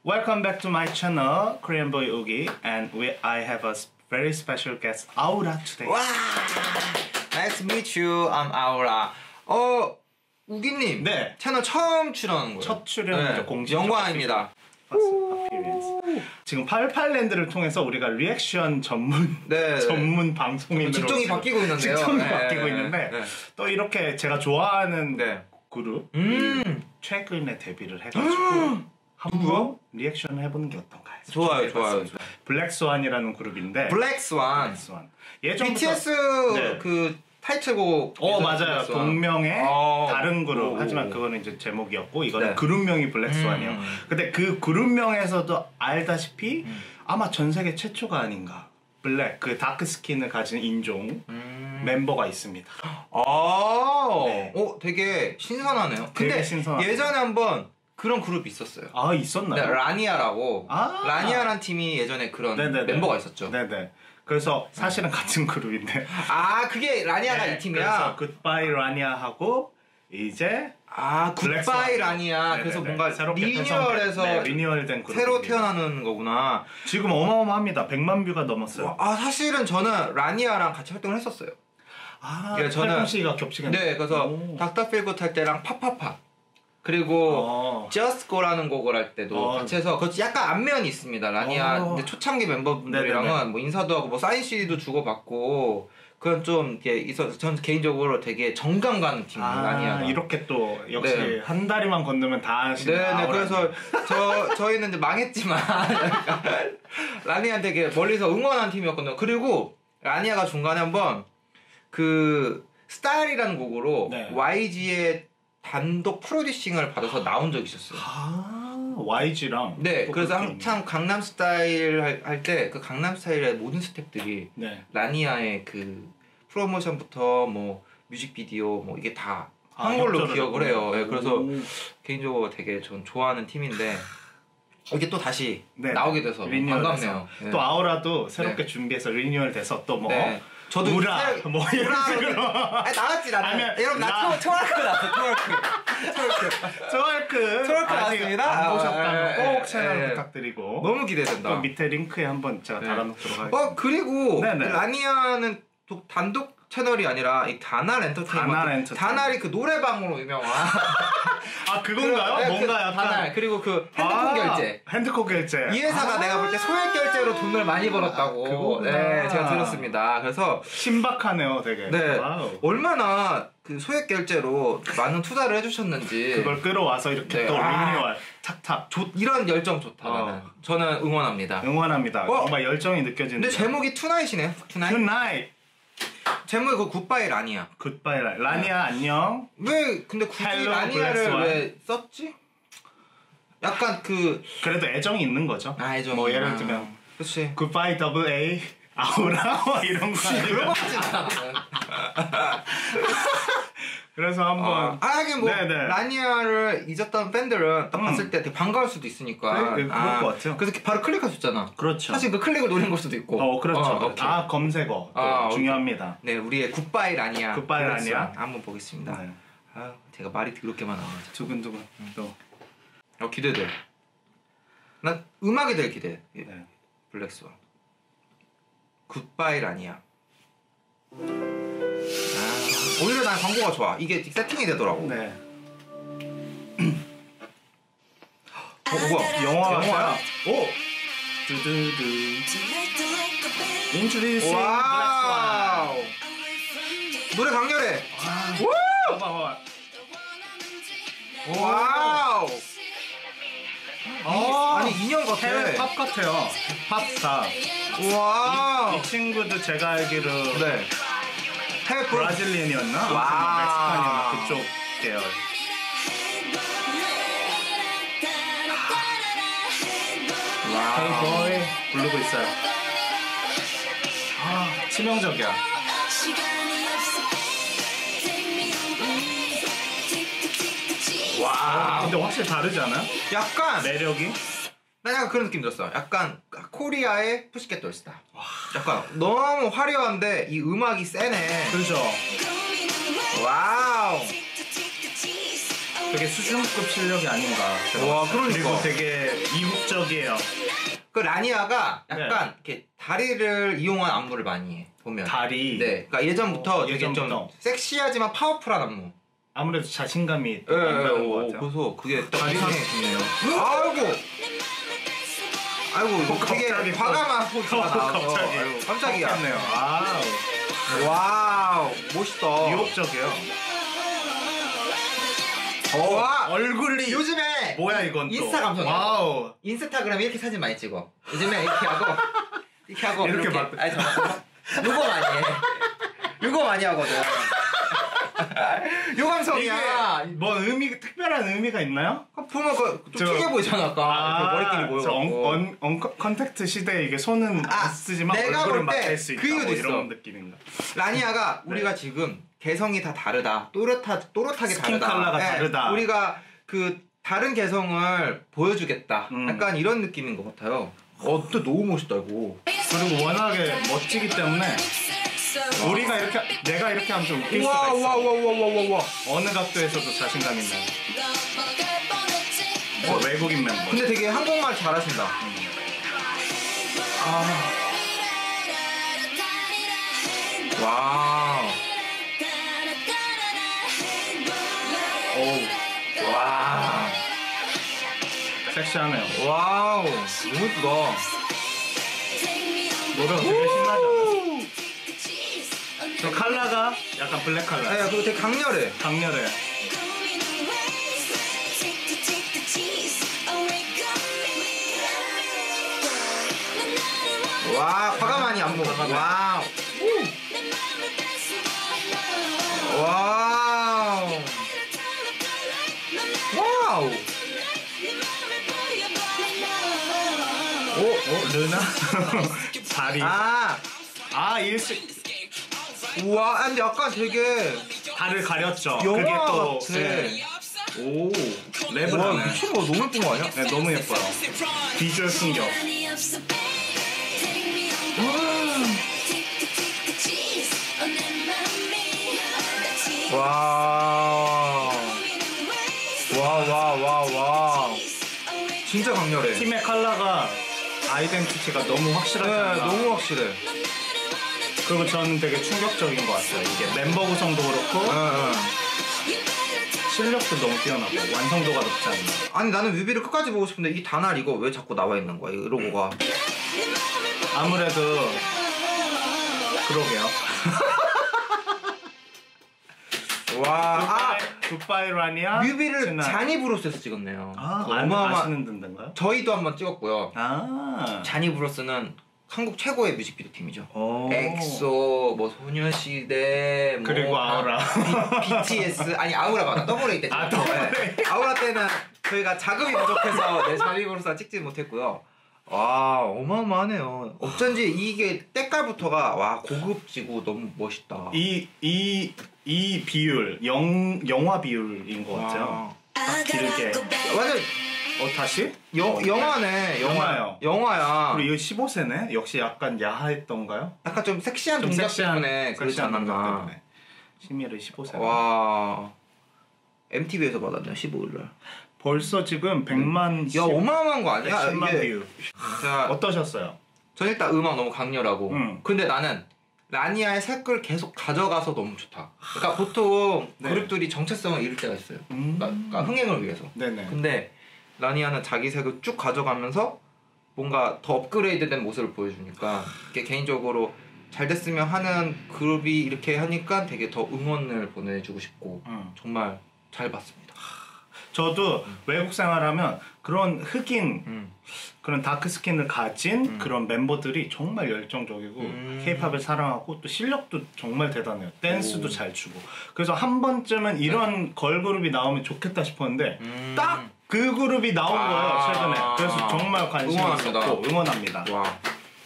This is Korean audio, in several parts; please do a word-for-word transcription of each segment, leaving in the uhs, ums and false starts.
Welcome back to my channel, Korean Boy Oogie, and we, I have a very special guest, Aura, today. 와, nice to meet you. I'm Aura. 어, 우기님. 네. 채널 처음 출연하는 거예요. 첫 출연이죠, 네. 공식. 영광입니다. 지금 팔팔랜드를 통해서 우리가 리액션 전문 네, 전문 방송인으로 직종이 바뀌고 있는데요. 직종이 네, 바뀌고 네, 있는데 네. 또 이렇게 제가 좋아하는 네. 그룹 음. 최근에 데뷔를 해가지고 한번 리액션을 해보는 게 어떤가 해서 좋아요, 좋아요. 블랙스완이라는 그룹인데 블랙스완. 블랙스완. 예전부터 비티에스 네. 그 타이틀곡. 어 맞아요. 블랙스완. 동명의 어. 다른 그룹. 오. 하지만 그거는 이제 제목이었고 이거는 네. 그룹명이 블랙스완이에요. 음. 근데 그 그룹명에서도 알다시피 음. 아마 전 세계 최초가 아닌가. 블랙 그 다크 스킨을 가진 인종 음. 멤버가 있습니다. 아, 네. 어, 되게 신선하네요. 근데 되게 신선하죠. 예전에 한번 그런 그룹이 있었어요. 아 있었나요? 네, 라니아라고. 아. 라니아란 팀이 예전에 그런 네네네. 멤버가 있었죠. 네네. 그래서 사실은 같은 그룹인데. 아, 그게 라니아가 네, 이 팀이야? 그래서 굿바이 라니아 하고 이제 아, 굿바이 블랙스완. 라니아. 네네네. 그래서 뭔가 새롭게 리뉴얼해서 네, 리뉴얼된 그룹. 새로 태어나는 거구나. 지금 어마어마합니다. 백만 뷰가 넘었어요. 와, 아, 사실은 저는 라니아랑 같이 활동을 했었어요. 아, 예, 저는- 팔꿈치가 겹치겠네. 네, 그래서 오. 닥터 필굿 할 때랑 파파파. 그리고 어. Just Go라는 곡을 할 때도 어. 같이 해서 그 약간 안면이 있습니다. 라니아 어. 근데 초창기 멤버분들이랑은 네네네. 뭐 인사도 하고 뭐 사인 씨디도 주고받고 그건 좀 이렇게 있어서 전 개인적으로 되게 정감 가는 팀이에요. 아, 라니아가. 이렇게 또 역시 네. 한 다리만 건너면 다 하시는 네네. 아우라님. 그래서 저 저희는 이제 망했지만 라니아 되게 멀리서 응원한 팀이었거든요. 그리고 라니아가 중간에 한번 그 스타일이라는 곡으로 네. 와이지의 단독 프로듀싱을 받아서 나온 적이 있었어요. 아, 와이지랑 네, 또 그래서 그렇게 한참 강남 스타일 할 때 그 강남 스타일의 모든 스태프들이 네. 라니아의 그 프로모션부터 뭐 뮤직비디오 뭐 이게 다 아, 한 걸로 협조를 기억을 해요. 예, 그래서 오. 개인적으로 되게 전 좋아하는 팀인데 이게 또 다시 네. 나오게 돼서 리뉴얼 반갑네요. 돼서. 네. 또 아우라도 새롭게 네. 준비해서 리뉴얼 돼서 또 뭐 네. 저도 우라 새로- 뭐 이런 우라 식으로 아니 나왔지 나는. 아니면 여러분 라- 나 트월크 나왔어 트월크. 트월크. 트월크 트월크 아직 나왔습니다. 안 보셨다면 아, 꼭 예, 채널 예. 부탁드리고 너무 기대된다. 또 밑에 링크에 한번 제가 네. 달아놓도록 하겠습니다. 어 그리고 네네. 라니아는 또 단독 채널이 아니라 이 다날 엔터테인먼트. 다날 엔터테인먼트. 다날이 그 노래방으로 유명한. 아 그건가요? 그- 뭔가 그 약간 다날 그리고 그 핸드폰 아, 결제. 핸드폰 결제. 이 회사가 아, 내가 볼 때 소액 결제로 돈을 많이 벌었다고. 그거구나. 네, 제가 들었습니다. 그래서 신박하네요, 되게. 네 와우. 얼마나 그 소액 결제로 많은 투자를 해주셨는지. 그걸 끌어와서 이렇게 네. 또 아. 리뉴얼 탁탁 좋 이런 열정 좋다. 어. 나는. 저는 응원합니다. 응원합니다. 어? 정말 열정이 느껴지는. 근데 제목이 투나잇이네요. 투나잇. Tonight, 제목이 그 굿바이 라니아. Goodbye, 라- 라니아 안녕. 왜 근데 굳이 Hello, 라니아를 블랙스완. 왜 썼지? 약간 그 그래도 애정이 있는 거죠. 아, 애정이. 뭐 예를 아, 들면 그렇지. Goodbye Double A 아우라 뭐 이런 거 그런 아니면 거 같진 않아. 그래서 한번 아, 하긴 뭐 네네. 라니아를 잊었던 팬들은 딱 음. 봤을 때 되게 반가울 수도 있으니까. 그래, 그럴 것 같아요. 그래서 바로 클릭할 수 있잖아. 그렇죠. 사실 그 클릭을 노린 걸 수도 있고. 어 그렇죠. 어, 오케이. 아 검색어 또 아, 중요합니다. 네, 우리의 굿바이 라니아. 굿바이 블랙스완 라니아. 한번 보겠습니다. 네. 아, 제가 말이 더럽게만 나와요. 두근두근 또 어, 기대돼. 난 음악에 대해 기대. 예. 네. 블랙스완. 굿바이 라니아. 아, 오히려 난 광고가 좋아. 이게 세팅이 되더라고. 네. 어, 뭐야? 영화 영화야? 오 두두두 Introducing 와우. 노래 강렬해. 우! 봐봐. 와우. 아, 아니 인형 같아. 해외 팝 같아요. 팝스타. 와우. 이 친구도 제가 알기로 네. 해외 브라 브라질리언이었나? 와우. 멕시칸이었나? 그쪽 계열. Hey boy 부르고 있어요. 아 치명적이야. 와. 근데 확실히 다르지 않아요? 약간 매력이? 나 약간 그런 느낌 들었어. 약간 코리아의 푸시켓 돌스타. 약간 너무 화려한데 이 음악이 세네. 그렇죠. 와우. 되게 수준급 실력이 아닌가. 와, 그러니까. 그리고 되게 이국적이에요. 그 라니아가 약간 네. 이렇게 다리를 이용한 안무를 많이 해. 보면. 다리. 네. 그러니까 예전부터 어, 되게 예전부터. 좀 섹시하지만 파워풀한 안무. 아무래도 자신감이 예, 있다는 예, 것 오, 같아요. 그래서 그게 딱 다리 이상해. 좋네요. 아이고. 아이고, 이거 되게 갑자기 과감한 포즈가 나와서. 갑자기. 아이고, 깜짝이야. 깜짝이야. 와우. 와우, 멋있다. 유혹적이에요. 와, 얼굴이 요즘에 뭐야 이건 또. 인스타 감성이야. 와우. 인스타그램에 이렇게 사진 많이 찍어. 요즘에 이렇게 하고 이렇게 하고 이렇게 이렇게. 막- 아니 잠깐만. 요거 많이 해. 요거 많이 하거든. 요 감성이야. 이게 뭐 의미 특별한 의미가 있나요? 보면 그좀 저- 튀게 보이잖아 아까. 이렇게 머리끼리 저 모여갖고. 언, 언, 언, 컨택트 시대에 이게 손은 아, 안 쓰지만 내가 얼굴은 볼 때 맞댈 수 있다. 그 이유도 뭐 있어. 이런 느낌인가. 라니아가 네. 우리가 지금 개성이 다 다르다. 또렷하, 또렷하게 스킨 다르다. 컬러가 다르다. 우리가 그 다른 개성을 보여주겠다. 음. 약간 이런 느낌인 것 같아요. 어, 근데 너무 멋있다 이거. 그리고 워낙에 멋지기 때문에 우리가 이렇게 내가 이렇게 하면 좀 웃길 와, 수가 있어. 와, 와, 와, 와, 와, 와. 어느 각도에서도 자신감 있는. 뭐 외국인 멤버. 근데 되게 한국말 잘하신다. 아. 와우. 오, 와. 섹시하네요. 와우. 너무 예쁘다. 노래가 되게 신나지 않아요? 저 컬러가 약간 블랙 컬러. 네, 그리고 되게 강렬해. 강렬해. 와, 과감하니 안무. 와우. 와우. 와우. 오, 오, 르나? 다리. 아, 아, 일식. 우와, 근데 약간 되게 달을 가렸죠. 영화 그게 또. 같아. 네. 오, 랩을 와, 하네. 미친 거 너무 예쁜 거 아니야? 네, 너무 예뻐요. 비주얼 충격. 와. 와, 와, 와, 와. 진짜 강렬해. 팀의 컬러가 아이덴티티가 너무 확실하지 네, 않나. 너무 확실해. 그리고 저는 되게 충격적인 것 같아요. 이게 멤버 구성도 그렇고 응, 응. 실력도 너무 뛰어나고 완성도가 높지 않나. 아니 나는 뮤비를 끝까지 보고 싶은데 이 단알 이거 왜 자꾸 나와 있는 거야? 이 로고가. 아무래도 그러게요. 와. 아, 굿바이 라니아. 뮤비를 자니 브로스에서 찍었네요. 아, 어마어마- 아시는 덴가요? 저희도 한번 찍었고요. 아. 자니 브로스는 한국 최고의 뮤직비디오 팀이죠. 오. 엑소, 뭐 소녀시대, 뭐 그리고 아우라. 비, 비티에스 아니 아우라 맞아. 더블 에이 때 아, 찍었죠. 더블 네. 아우라 때는 저희가 자금이 부족해서 네, 자니 브로스 찍지 못했고요. 와 어마어마하네요. 어쩐지 이게 때깔부터가 와 고급지고 너무 멋있다. 이 이 이 비율 영 영화 비율인 것 같아요. 딱 길게. 완전 어 다시? 여, 영화네 영화 영화요. 영화야. 그리고 이거 십오 세네. 역시 약간 야했던가요? 약간 좀 섹시한 좀 동작 섹시한 때문에 그렇지 섹시한 동작 않았나. 때문에. 심의를 십오 세. 와 엠티비에서 받았네 십오일 날. 벌써 지금 백만 야 어마어마한 거 아니야? 십만 이게 뷰. 자, 어떠셨어요? 전 일단 음악 너무 강렬하고 음. 근데 나는 라니아의 색을 계속 가져가서 너무 좋다. 그러니까 보통 네. 그룹들이 정체성을 잃을 때가 있어요. 음. 그러니까, 그러니까 흥행을 위해서. 네네. 근데 라니아는 자기 색을 쭉 가져가면서 뭔가 더 업그레이드된 모습을 보여주니까 이게 개인적으로 잘 됐으면 하는 그룹이 이렇게 하니까 되게 더 응원을 보내주고 싶고 음. 정말 잘 봤습니다. 저도 외국 생활하면 그런 흑인 음. 그런 다크 스킨을 가진 음. 그런 멤버들이 정말 열정적이고 음. 케이팝을 사랑하고 또 실력도 정말 대단해요. 댄스도 오. 잘 추고. 그래서 한 번쯤은 이런 걸그룹이 나오면 좋겠다 싶었는데 음. 딱 그 그룹이 나온 아. 거예요 최근에. 그래서 정말 관심이 응원합니다. 있었고 응원합니다. 와.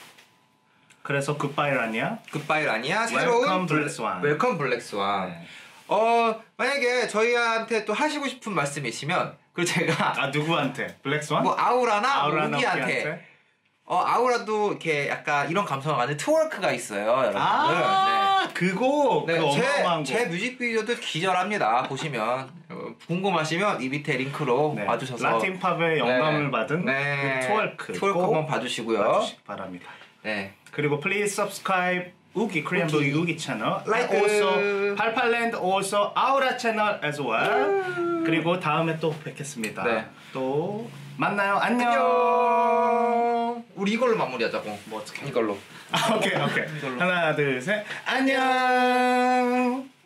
그래서 굿바이 라니아. 굿바이 라니아 새로운 웰컴 블랙 스완. 웰컴 블랙 스완. 네. 어 만약에 저희한테 또 하시고 싶은 말씀이시면 그리고 제가 아 누구한테? 블랙 스완? 뭐 아우라나 아우라나 우기한테 우기한테? 어 아우라도 이렇게 약간 이런 감성을 가진 트월크가 있어요 여러분들. 아 그거 네, 그 제, 어마어마한 제 거. 뮤직비디오도 기절합니다. 보시면 어, 궁금하시면 이 밑에 링크로 네. 봐주셔서 라틴팝에 영감을 네. 받은 네. 그 트월크 트월크 꼭 한번 봐주시고요. 봐주시기 바랍니다. 네. 그리고 please subscribe 우기 Korean Boy 우기 채널 Like. and also 팔팔랜드 also Aura 채널 as well. 그리고 다음에 또 뵙겠습니다. 네. 또 만나요. 안녕. 안녕. 우리 이걸로 마무리하자고. 뭐 어떻게? 이걸로. 아, 오케이 오케이. 하나 둘 셋. 안녕.